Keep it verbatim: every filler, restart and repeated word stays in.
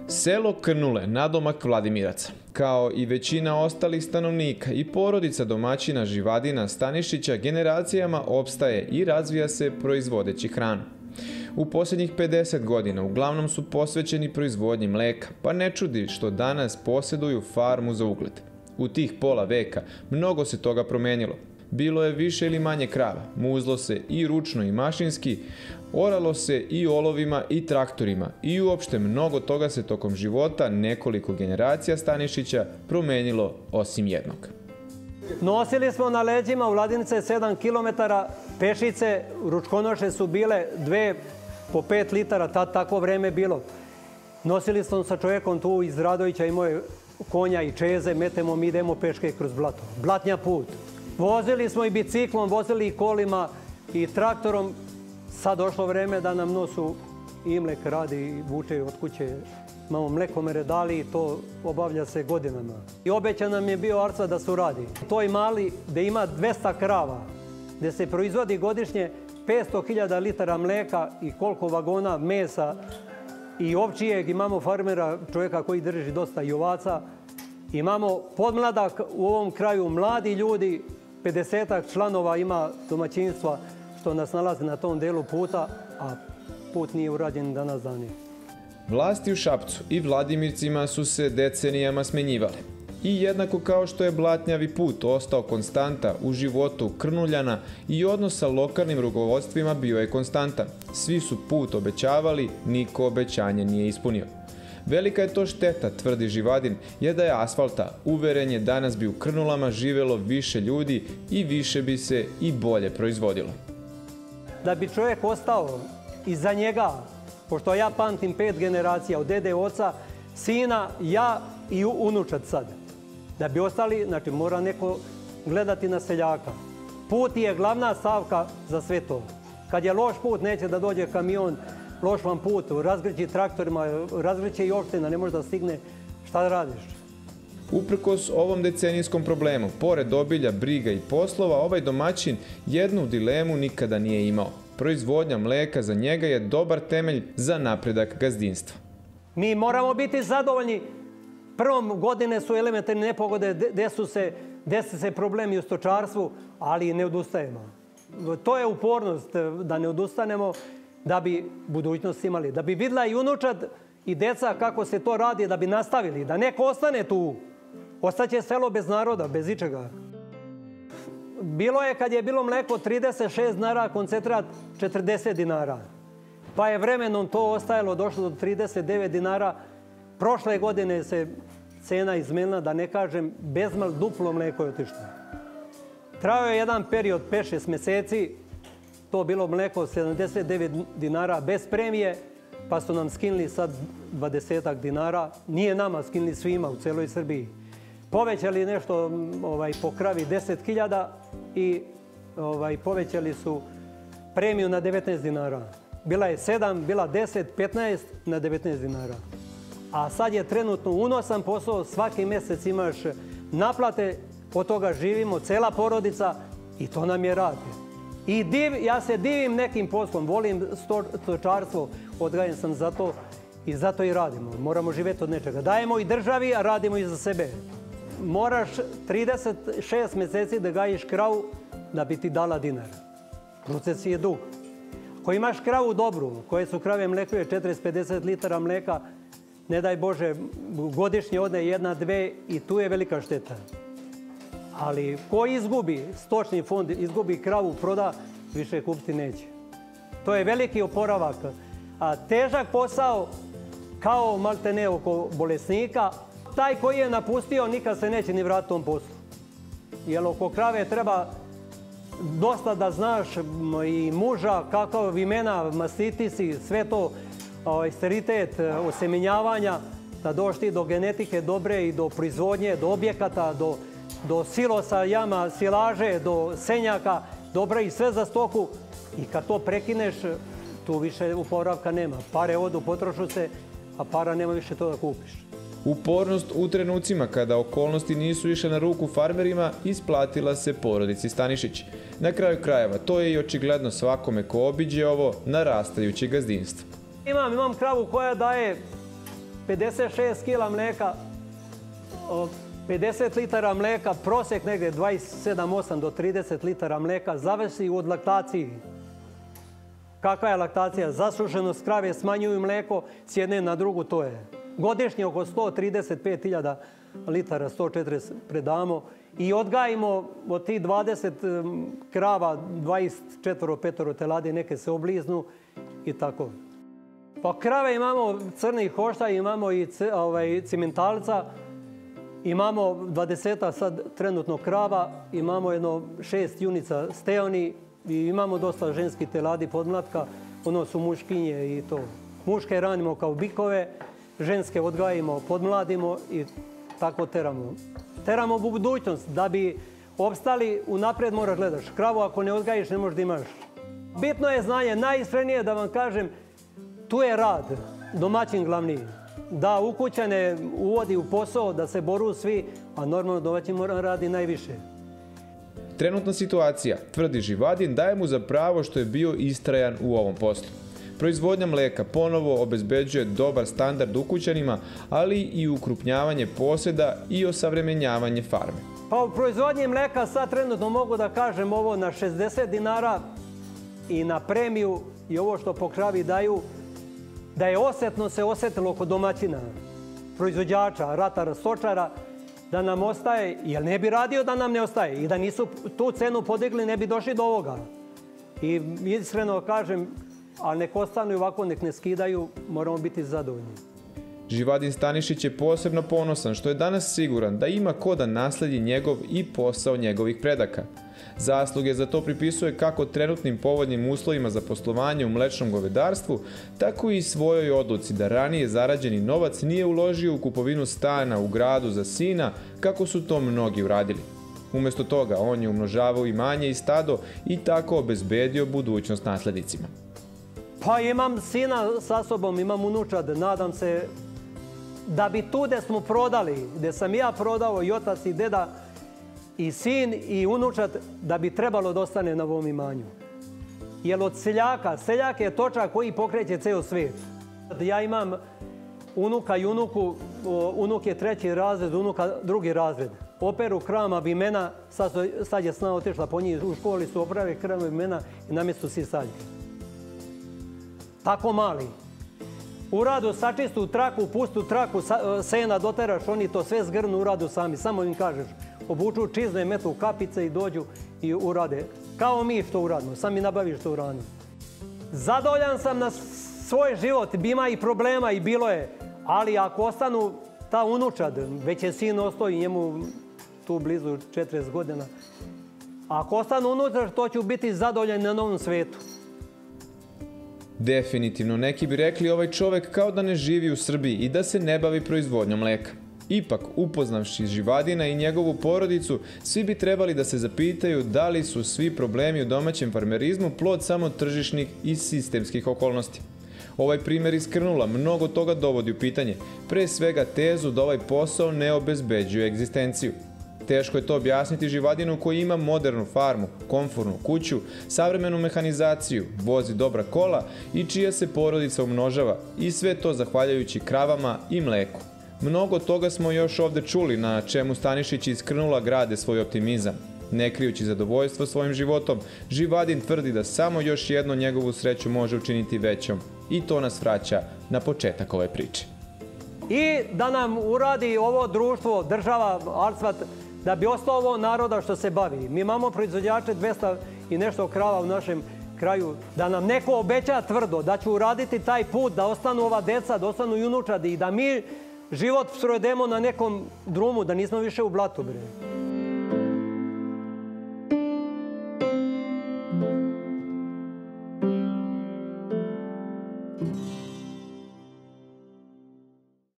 Selo Krnule, nadomak Vladimiraca, kao i većina ostalih stanovnika i porodica domaćina Živadina Stanišića generacijama opstaje i razvija se proizvodeći hranu. U posljednjih pedeset godina uglavnom su posvećeni proizvodnji mleka, pa ne čudi što danas posjeduju farmu za ugled. U tih pola veka mnogo se toga promenilo. Bilo je više ili manje krava, muzlo se i ručno i mašinski, oralo se i olovima i traktorima i uopšte mnogo toga se tokom života nekoliko generacija Stanišića promenilo osim jednog. Nosili smo na leđima u Vladinice sedam kilometara, pešice, ručkonoše su bile dve po pet litara, tad tako vreme bilo. Nosili smo sa čovjekom tu iz Radovića, imao je konja i čeze, metemo, mi idemo peške kroz blato. Blatnja put. Vozili smo i biciklom, vozili i kolima i traktorom. Sad došlo vreme da nam nosu i mlek radi i vuče od kuće. Imamo mlekomere dali i to obavlja se godinama. I obećan nam je bio Arca da su radi. To je mali gdje ima dvesta krava, gdje se proizvodi godišnje petsto hiljada litara mleka i koliko vagona mesa i ovčijeg. Imamo farmera, čovjeka koji drži dosta i ovaca. Imamo podmladak u ovom kraju, mladi ljudi, pedesetak članova ima domaćinstva što nas nalazi na tom delu puta, a put nije urađen danas dani. Vlasti u Šapcu i Vladimircima su se decenijama smenjivale. I jednako kao što je blatnjavi put ostao konstanta u životu Krnuljana i odnos sa lokalnim rukovodstvima bio je konstantan. Svi su put obećavali, niko obećanje nije ispunio. Velika je to šteta, tvrdi Živadin, jer da je asfalta, uveren je danas bi u Krnulama živelo više ljudi i više bi se i bolje proizvodilo. Da bi čovjek ostao iza njega, pošto ja pamtim pet generacija od dede, oca, sina, ja i unučad sad. Da bi ostali, znači mora neko gledati na seljaka. Put je glavna stavka za sve to. Kad je loš put, neće da dođe kamion, loš vam put, razgreći traktorima, razgreće i opština, ne može da stigne. Šta radiš? Uprkos ovom decenijskom problemu, pored obilja, briga i poslova, ovaj domaćin jednu dilemu nikada nije imao. Proizvodnja mleka za njega je dobar temelj za napredak gazdinstva. Mi moramo biti zadovoljni. Prvom godine su elementarne nepogode, desu se, desi se problemi u stočarstvu, ali ne odustajemo. To je upornost da ne odustanemo, da bi budućnost imali. Da bi vidjela i unučad i deca kako se to radi, da bi nastavili. Da neko ostane tu. Ostaće selo bez naroda, bez ičega. Bilo je kad je bilo mleko trideset šest dinara, koncentrat četrdeset dinara. Pa je vremenom to ostajalo, došlo do trideset devet dinara. Prošle godine se cena izmenila, da ne kažem, bezmal duplo mleko je otišlo. Trajao je jedan period pet šest mjeseci, to bilo mleko sedamdeset devet dinara bez premije, pa su nam skinuli sad dvadesetak dinara. Nije nama, skinuli svima u celoj Srbiji. Povećali nešto ovaj, po kravi deset hiljada i ovaj, povećali su premiju na devetnaest dinara. Bila je sedam, bila deset, petnaest na devetnaest dinara. A sad je trenutno unosan posao, svaki mjesec imaš naplate, od toga živimo, cela porodica i to nam je rad. I div, ja se divim nekim poslom, volim stočarstvo, odgajen sam za to i zato i radimo. Moramo živjeti od nečega. Dajemo i državi, a radimo i za sebe. Moraš trideset šest mjeseci da gajiš kravu da bi ti dala dinar. Proces je dug. Ako imaš kravu dobru, koje su krave mlekuje četrdeset pedeset litara mleka, ne daj Bože, godišnje ode jedna, dve i tu je velika šteta. Ali ko izgubi, stočni fond izgubi kravu, proda, više kupiti neće. To je veliki oporavak. A težak posao, kao maltene oko bolesnika, taj koji je napustio nikad se neće ni vratiti tom poslu. Jer oko krave treba dosta da znaš i muža, kakav imena, mastitisi, sve to, sterilitet, osemenjavanja, da dođeš ti do genetike dobre i do proizvodnje, do objekata, do, do silosa, jama, silaže, do senjaka, dobre i sve za stoku. I kad to prekineš, tu više oporavka nema. Pare odu, potrošu se, a para nema više to da kupiš. Upornost u trenucima kada okolnosti nisu išle na ruku farmerima isplatila se porodici Stanišić. Na kraju krajeva, to je i očigledno svakome ko obiđe ovo narastajuće gazdinstvo. Imam, imam kravu koja daje pedeset šest kila mlijeka, pedeset litara mlijeka, prosjek negdje dvadeset sedam osam do trideset litara mlijeka, zavisi od laktaciji. Kakva je laktacija? Zasušenost krave, smanjuju mlijeko s jedne na drugu, to je. Godišnje oko sto trideset pet hiljada litara, sto četrdeset predamo i odgajimo od tih dvadeset krava, dvadeset četiri petoro teladi, neke se obliznu i tako. Pa krave imamo crnih hošta, imamo i ovaj, cimentalca, imamo dvadeseta sad trenutno krava, imamo jedno šest junica steoni i imamo dosta ženskih teladi podmlatka, ono su muškinje i to. Muške ranimo kao bikove, ženske odgajimo, podmladimo i tako teramo. Teramo u budućnost. Da bi opstali, unaprijed moraš gledaš. Kravu ako ne odgajiš ne možeš da imaš. Bitno je znanje, najiskrenije da vam kažem, tu je rad, domaćin glavni. Da ukućane uvodi u posao, da se boru svi, a normalno domaćin mora radi najviše. Trenutna situacija, tvrdi Živadin, daje mu za pravo što je bio istrajan u ovom poslu. Proizvodnja mlijeka ponovo obezbeđuje dobar standard ukućanima, ali i ukrupnjavanje posjeda i osavremenjavanje farme. Pa u proizvodnji mlijeka sad trenutno mogu da kažem ovo na šezdeset dinara i na premiju i ovo što po kravi daju, da je osjetno se osjetilo kod domaćina, proizvođača, ratara, stočara, da nam ostaje, jer ne bi radio da nam ne ostaje i da nisu tu cenu podigli ne bi došli do ovoga. I iskreno kažem, ali nek ostanu i ovako, nek ne skidaju, moramo biti zadovoljni. Živadin Stanišić je posebno ponosan što je danas siguran da ima ko da nasledi njegov i posao njegovih predaka. Zasluge za to pripisuje kako trenutnim povoljnim uslovima za poslovanje u mlečnom govedarstvu, tako i svojoj odluci da ranije zarađeni novac nije uložio u kupovinu stana u gradu za sina, kako su to mnogi uradili. Umjesto toga, on je umnožavao imanje i stado i tako obezbedio budućnost naslednicima. Pa imam sina sa sobom, imam unučad, nadam se da bi tu gde smo prodali, gde sam ja prodao i otac i deda, i sin i unučad, da bi trebalo da ostane na ovom imanju. Jer od seljaka, seljak je točak koji pokreće ceo svijet. Ja imam unuka i unuku, unuk je treći razred, unuka drugi razred. Operu krama vimena, sad, sad je sna otišla po njih, u školi su oprave krama vimena i na mjestu sisaljke. Tako mali. Uradu sačistu traku, pustu traku, sena doteraš, oni to sve zgrnu, uradu sami, samo im kažeš. Obuču čizme, metu kapice i dođu i urade. Kao mi što uradimo, sami nabaviš što uradimo. Zadovoljan sam na svoj život, ima i problema i bilo je, ali ako ostanu ta unučad, već je sin ostao i njemu tu blizu četrdeset godina, ako ostanu unučad, to ću biti zadovoljan na novom svetu. Definitivno, neki bi rekli ovaj čovek kao da ne živi u Srbiji i da se ne bavi proizvodnjom mlijeka. Ipak, upoznavši Živadina i njegovu porodicu, svi bi trebali da se zapitaju da li su svi problemi u domaćem farmerizmu plod samo tržišnih i sistemskih okolnosti. Ovaj primjer iz Krnula mnogo toga dovodi u pitanje, pre svega tezu da ovaj posao ne obezbeđuje egzistenciju. Teško je to objasniti Živadinu koji ima modernu farmu, komfornu kuću, savremenu mehanizaciju, vozi dobra kola i čija se porodica umnožava, i sve to zahvaljujući kravama i mleku. Mnogo toga smo još ovde čuli na čemu Stanišić iz Krnula grade svoj optimizam. Ne krijući zadovoljstvo svojim životom, Živadin tvrdi da samo još jedno njegovu sreću može učiniti većom. I to nas vraća na početak ove priče. I da nam uradi ovo društvo, država, Alcvat, da bi ostao ovo naroda što se bavi. Mi imamo proizvođače dvesta i nešto krava u našem kraju. Da nam neko obeća tvrdo da će uraditi taj put, da ostanu ova deca, da ostanu i unučadi i da mi život sprovedemo na nekom drumu, da nismo više u blatu, bre.